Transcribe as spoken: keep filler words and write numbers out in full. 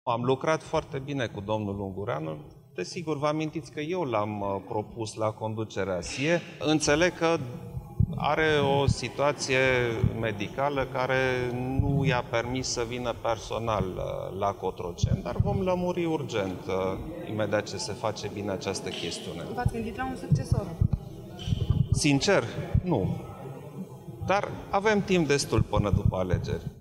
Am lucrat foarte bine cu domnul Ungureanu. Desigur, vă amintiți că eu l-am propus la conducerea S I E. Înțeleg că are o situație medicală care nu i-a permis să vină personal la Cotroceni, dar vom lămuri urgent, imediat ce se face bine această chestiune. V-ați gândit la un succesor? Sincer, nu. Dar avem timp destul până după alegeri.